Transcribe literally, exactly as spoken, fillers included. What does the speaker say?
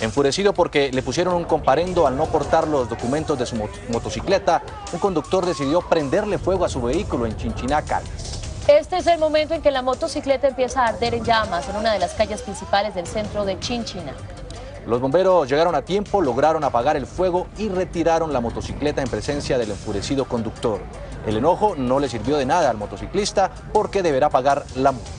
Enfurecido porque le pusieron un comparendo al no portar los documentos de su mot motocicleta, un conductor decidió prenderle fuego a su vehículo en Chinchiná, Caldas. Este es el momento en que la motocicleta empieza a arder en llamas en una de las calles principales del centro de Chinchiná. Los bomberos llegaron a tiempo, lograron apagar el fuego y retiraron la motocicleta en presencia del enfurecido conductor. El enojo no le sirvió de nada al motociclista porque deberá pagar la multa.